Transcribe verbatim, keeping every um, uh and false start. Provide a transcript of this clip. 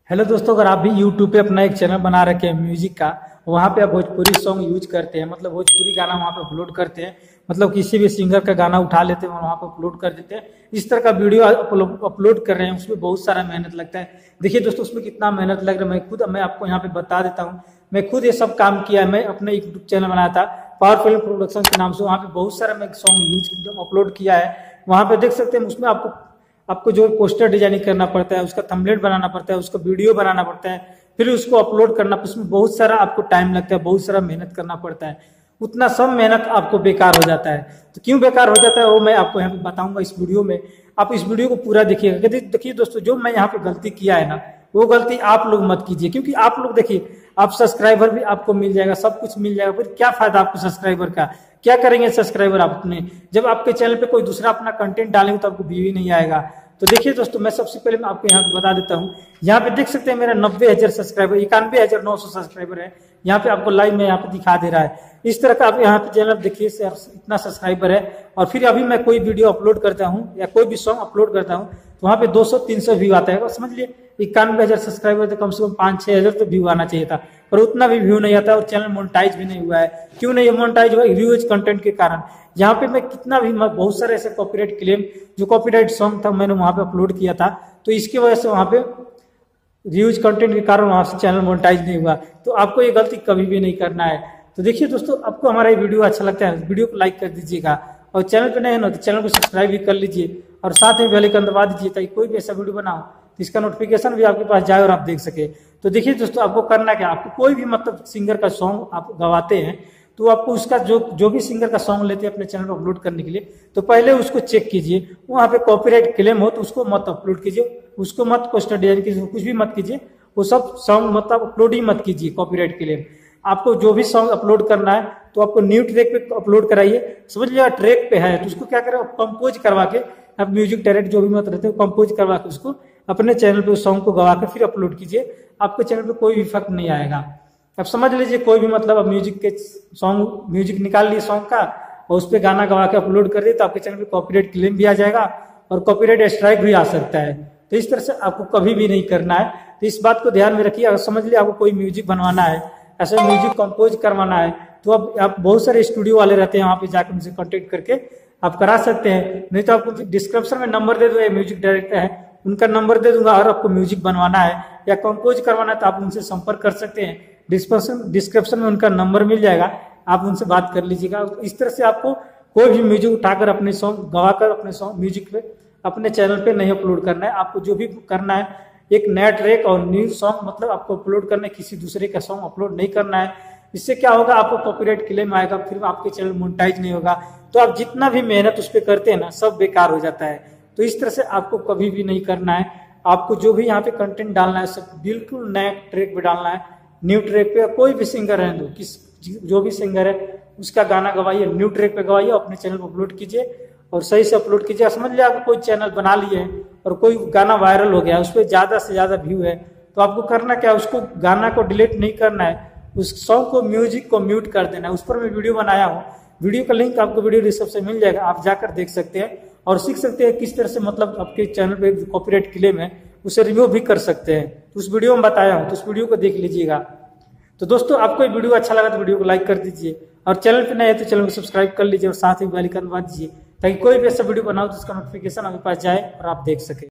Hello दोस्तों, अगर आप भी यूट्यूब पे अपना एक चैनल बना रखे हैं म्यूजिक का, वहाँ पे आप भोजपुरी सॉन्ग यूज करते हैं, मतलब भोजपुरी गाना वहाँ पे अपलोड करते हैं, मतलब किसी भी सिंगर का गाना उठा लेते हैं और वहाँ पे अपलोड कर देते हैं। इस तरह का वीडियो अपलोड कर रहे हैं, उसमें बहुत सारा मेहनत लगता है। देखिए दोस्तों, उसमें कितना मेहनत लग रहा है, मैं खुद मैं आपको यहाँ पे बता देता हूँ। मैं खुद ये सब काम किया है। मैं अपने यूट्यूब चैनल बनाया था पावर फिल्म प्रोडक्शन के नाम से, वहाँ पे बहुत सारा मैं सॉन्ग यूज अपलोड किया है। वहाँ पे देख सकते हैं, उसमें आपको आपको जो पोस्टर डिजाइनिंग करना पड़ता है, उसका थंबनेल बनाना पड़ता है, उसका वीडियो बनाना पड़ता है, फिर उसको अपलोड करना, उसमें बहुत सारा आपको टाइम लगता है, बहुत सारा मेहनत करना पड़ता है। उतना सब मेहनत आपको बेकार हो जाता है। तो क्यों बेकार हो जाता है वो मैं आपको यहाँ पे बताऊंगा इस वीडियो में। आप इस वीडियो को पूरा देखिएगा। देखिए दोस्तों, जो मैं यहाँ पे गलती किया है ना, वो गलती आप लोग मत कीजिए, क्योंकि आप लोग देखिए, आप सब्सक्राइबर भी आपको मिल जाएगा, सब कुछ मिल जाएगा, फिर क्या फायदा आपको सब्सक्राइबर का? क्या करेंगे सब्सक्राइबर आप अपने? जब आपके चैनल पे कोई दूसरा अपना कंटेंट डालेंगे तो आपको व्यू ही नहीं आएगा। तो देखिए दोस्तों, मैं सबसे पहले मैं आपको यहाँ पे बता देता हूँ। यहाँ पे देख सकते हैं मेरा नब्बे हजार सब्सक्राइबर, इक्यानवे हजार नौ सौ सब्सक्राइबर है। यहाँ पे आपको लाइव में यहाँ पे दिखा दे रहा है। इस तरह का आप यहाँ पे चैनल देखिए, इतना सब्सक्राइबर है। और फिर अभी मैं कोई वीडियो अपलोड करता हूँ या कोई भी सॉन्ग अपलोड करता हूँ तो वहाँ पे दो सौ तीन सौ व्यू आता है। समझ लिए, इक्यानवे हजार सब्सक्राइबर तो कम से कम पाँच छह हजार तो व्यू आना चाहिए था, पर उतना भी व्यू नहीं आता और चैनल मोनेटाइज भी नहीं हुआ है। क्यों नहीं मोनेटाइज हुआ? ह्यूज कंटेंट के कारण। यहाँ पे मैं कितना भी, बहुत सारे ऐसे कॉपीराइट क्लेम, जो कॉपीराइट सॉन्ग था मैंने वहां पे अपलोड किया था, तो इसकी वजह से वहां पे ह्यूज कंटेंट के कारण वहां से चैनल मोनेटाइज नहीं हुआ। तो आपको ये गलती कभी भी नहीं करना है। तो देखिए दोस्तों, आपको हमारा ये वीडियो अच्छा लगता है, वीडियो को लाइक कर दीजिएगा, और चैनल पे नए हो तो चैनल को सब्सक्राइब भी कर लीजिए, और साथ में बेल आइकन दबा दीजिए, ताकि कोई भी ऐसा वीडियो बनाओ तो इसका नोटिफिकेशन भी आपके पास जाए और आप देख सके। तो देखिए दोस्तों, आपको करना क्या, आपको कोई भी मतलब सिंगर का सॉन्ग आप गवाते हैं तो आपको उसका जो जो भी सिंगर का सॉन्ग लेते हैं अपने चैनल पर अपलोड करने के लिए, तो पहले उसको चेक कीजिए। वहाँ पे कॉपीराइट क्लेम हो तो उसको मत अपलोड कीजिए, उसको मत पोस्टर डिजाइन कीजिए, कुछ भी मत कीजिए। वो सब सॉन्ग मतलब अपलोड ही मत कीजिए कॉपीराइट क्लेम। आपको जो भी सॉन्ग अपलोड करना है तो आपको न्यू ट्रैक पे अपलोड कराइए। समझ लिया, ट्रैक पे है तो उसको क्या करें, कंपोज करवा के, आप म्यूजिक डायरेक्ट जो भी मत रहते हो, कंपोज करवा के उसको अपने चैनल पे उस सॉन्ग को गवा कर फिर अपलोड कीजिए। आपके चैनल पे कोई भी फर्क नहीं आएगा। अब समझ लीजिए, कोई भी मतलब अब म्यूजिक के सॉन्ग, म्यूजिक निकाल लिए सॉन्ग का और उस पर गाना गवा के अपलोड कर दिए तो आपके चैनल पे कॉपीराइट क्लेम भी आ जाएगा और कॉपीराइट स्ट्राइक भी आ सकता है। तो इस तरह से आपको कभी भी नहीं करना है। तो इस बात को ध्यान में रखिए। अगर समझ लिया आपको कोई म्यूजिक बनवाना है, ऐसे म्यूजिक कंपोज करवाना है, तो अब आप बहुत सारे स्टूडियो वाले रहते हैं, वहाँ पे जाकर उनसे कॉन्टेक्ट करके आप करा सकते हैं। नहीं तो आपको डिस्क्रिप्शन में नंबर दे दो, म्यूजिक डायरेक्टर है उनका नंबर दे दूंगा। और आपको म्यूजिक बनवाना है या कंपोज करवाना है तो आप उनसे संपर्क कर सकते हैं। डिस्क्रिप्शन डिस्क्रिप्शन में उनका नंबर मिल जाएगा, आप उनसे बात कर लीजिएगा। इस तरह से आपको कोई भी म्यूजिक उठाकर अपने सॉन्ग गवाकर अपने सॉन्ग म्यूजिक पे अपने चैनल पे नहीं अपलोड करना है। आपको जो भी करना है, एक नया ट्रैक और न्यू सॉन्ग मतलब आपको अपलोड करना है, किसी दूसरे का सॉन्ग अपलोड नहीं करना है। इससे क्या होगा, आपको कॉपीराइट क्लेम आएगा, फिर आपके चैनल मोनेटाइज नहीं होगा। तो आप जितना भी मेहनत उस पर करते हैं ना, सब बेकार हो जाता है। तो इस तरह से आपको कभी भी नहीं करना है। आपको जो भी यहाँ पे कंटेंट डालना है, सब बिल्कुल नए ट्रैक पे डालना है, न्यू ट्रैक पे। कोई भी सिंगर है, किस जो भी सिंगर है उसका गाना गवाइए, न्यू ट्रैक पे गवाइए, अपने चैनल पर अपलोड कीजिए और सही से अपलोड कीजिए। समझ लिया, आपको कोई चैनल बना लिए और कोई गाना वायरल हो गया, उस पर ज्यादा से ज्यादा व्यू है, तो आपको करना क्या, उसको गाना को डिलीट नहीं करना है, उस सॉन्ग को, म्यूजिक को म्यूट कर देना है। उस पर मैं वीडियो बनाया हूँ, वीडियो का लिंक आपको वीडियो डिस्क्रिप्शन में मिल जाएगा, आप जाकर देख सकते हैं और सीख सकते हैं किस तरह से मतलब आपके चैनल पे कॉपीराइट क्लेम है उसे रिव्यू भी कर सकते हैं। तो उस वीडियो में बताया हूँ, तो उस वीडियो को देख लीजिएगा। तो दोस्तों, आपको ये वीडियो अच्छा लगा तो वीडियो को लाइक कर दीजिए, और चैनल पे नए है तो चैनल को सब्सक्राइब कर लीजिए और साथ ही बेल आइकन दबा दीजिए, ताकि कोई भी ऐसा वीडियो बनाओ तो उसका नोटिफिकेशन आपके पास जाए और आप देख सके।